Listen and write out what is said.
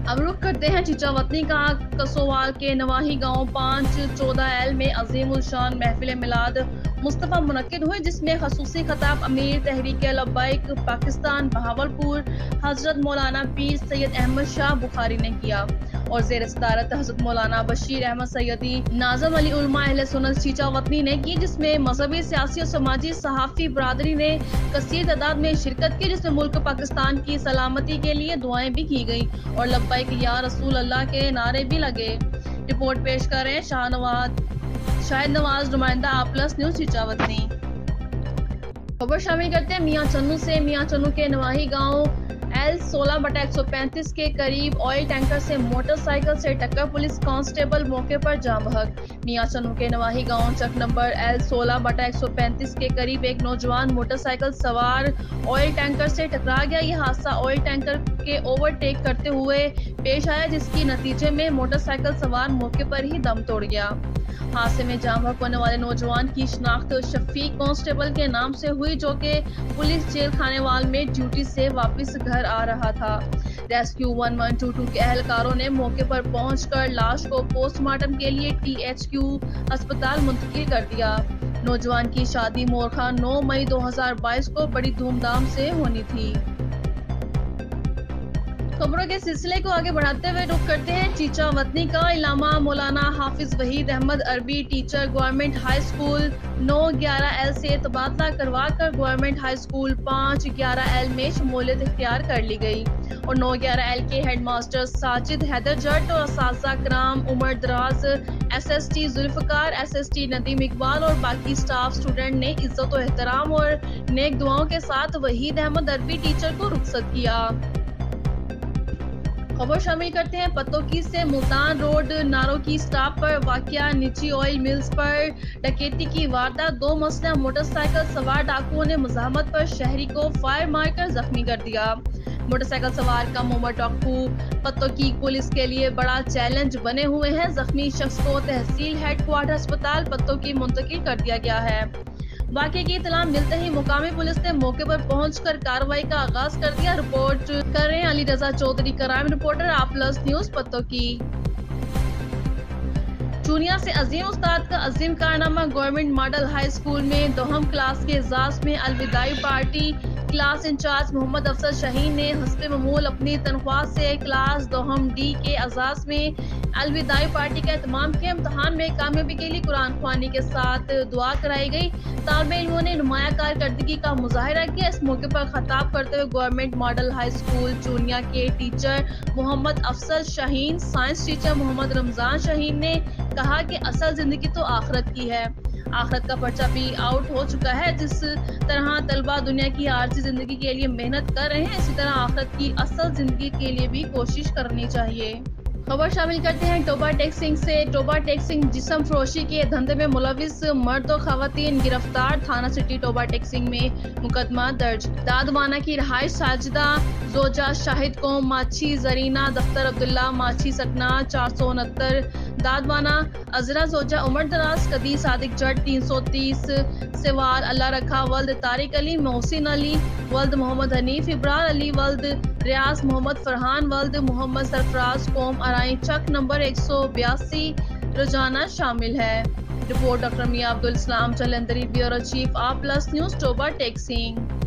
اب رخ کرتے ہیں چیچا وطنی کا۔ کسووال کے نواحی گاؤں 514L میں عظیم الشان محفل میلاد مصطفیٰ منعقد ہوئی، جس میں خصوصی خطاب امیر تحریک لبیک پاکستان بہاولپور حضرت مولانا پیر سید احمد شاہ بخاری نے کیا اور زیر صدارت حضرت مولانا بشیر احمد سیدی ناظم علی علماء اہل سنت چیچا وطنی نے کی، جس میں مذہبی، سیاسی اور سماجی صحافی برادری نے کثیر تعداد میں شرکت کی، جس میں ملک پاکستان کی سلامتی کے لیے دعائیں بھی کی گئی اور لبیک یا رسول اللہ کے نعرے بھی لگے۔ رپورٹ پیش کر رہے ہیں شاہد نواز، نمائندہ آپلس نیوز چیچا وطنی۔ خبر شامل کرتے ہیں میاں چنو سے۔ میاں چنو کے نواحی گاؤں L16/135 کے قریب آئل ٹینکر سے موٹر سائیکل سے ٹکر، پولیس کانسٹیبل موقع پر جاں بحق۔ میاں چنو کے نواحی گاؤں چک نمبر L16/135 کے قریب ایک نوجوان موٹر سائیکل سوار آئل ٹینکر سے ٹکرا گیا۔ یہ حادثہ آئل ٹینکر کے اوور ٹیک کرتے ہوئے پیش آیا، جس کے نتیجے میں موٹر سائیکل سوار موقع پر ہی دم توڑ گیا۔ حادثے میں جاں بحق ہونے والے نوجوان کی شناخت شفیق کانسٹیبل کے نام سے ہوئی، جو کہ پولیس جیل خانے وال میں ڈیوٹی سے واپس گھر آ رہا تھا۔ ریسکیو 1122 کے اہلکاروں نے موقع پر پہنچ کر لاش کو پوسٹ مارٹم کے لیے THQ ہسپتال منتقل کر دیا۔ نوجوان کی شادی مورخہ 9 مئی 2022 کو بڑی دھوم دھام سے ہونی تھی۔ خبروں کے سلسلے کو آگے بڑھاتے ہوئے رخ کرتے ہیں چیچا وطنی کا۔ علامہ مولانا حافظ وحید احمد عربی teacher government high school 911L سے تبادلہ کروا کر گورنمنٹ ہائی اسکول 511L میں شمولیت اختیار کر لی گئی اور 911L کے ہیڈ ماسٹر ساجد حیدر جٹ اور اساتذہ کرام عمر دراز، SST ذوالفقار، SST ندیم اقبال اور باقی سٹاف اسٹوڈنٹ نے عزت و احترام اور نیک دعاؤں کے ساتھ وحید احمد عربی ٹیچر کو رخصت کیا۔ خبر شامل کرتے ہیں پتوکی سے۔ ملتان روڈ ناروکی سٹاپ پر واقع نجی آئل ملز پر ڈکیتی کی واردات۔ 2 مسلح موٹر سائیکل سوار ڈاکوؤں نے مزاحمت پر شہری کو فائر مار کر زخمی کر دیا۔ موٹر سائیکل سوار کم عمر ڈاکو پتوکی پولیس کے لیے بڑا چیلنج بنے ہوئے ہیں۔ زخمی شخص کو تحصیل ہیڈ کوارٹر اسپتال پتوکی منتقل کر دیا گیا ہے۔ واقعے کی اطلاع ملتے ہی مقامی پولیس نے موقع پر پہنچ کر کارروائی کا آغاز کر دیا۔ رپورٹ کر رہے ہیں Ali Raza Chaudhry, crime reporter A plus news Pattoki. Chunian سے عظیم استاد کا عظیم کارنامہ۔ گورنمنٹ ماڈل ہائی اسکول میں 2م کلاس کے اعزاز میں الوداعی party. Class in charge Muhammad Afzal Shaheen نے حسب معمول اپنی تنخواہ سے کلاس 2م D کے اعزاز میں الوداعی پارٹی کا اہتمام کیا۔ امتحان میں کامیابی کے لیے قرآن خوانی کے ساتھ دعا کرائی گئی۔ طالب علموں نے نمایاں کارکردگی کا مظاہرہ کیا۔ اس موقع پر خطاب کرتے ہوئے government model high school Chunian کے teacher Muhammad Afzal Shaheen, science teacher Muhammad Ramzan Shaheen نے کہا کہ اصل زندگی تو آخرت کی ہے۔ آخرت کا پرچہ بھی آؤٹ ہو چکا ہے۔ جس طرح طلبہ دنیا کی عارضی زندگی کے لیے محنت کر رہے ہیں، اسی طرح آخرت کی اصل زندگی کے لیے بھی کوشش کرنی چاہیے۔ خبر شامل کرتے ہیں ٹوبا ٹیکسنگ سے۔ ٹوبا ٹیکسنگ جسم فروشی کے دھندے میں ملوث مرد و خواتین گرفتار۔ تھانہ سٹی ٹوبا ٹیکسنگ میں مقدمہ درج۔ دادوانہ کی رہائش ساجدہ زوجہ شاہد قوم ماچھی زرینہ دفتر عبداللہ ماچھی سٹنا 469 دادوانہ عذرا زوجہ عمر دراز قدی صادق جٹ 330 سوال اللہ رکھا ولد طارق علی محسن علی ولد محمد حنیف ابرار علی ولد ریاض محمد فرحان ولد محمد سرفراز قوم ارائیں چک نمبر 182 روزانہ شامل ہے۔ Report doctor Mian Abdul Salam Jalandhari, bureau chief A plus news Toba taxing.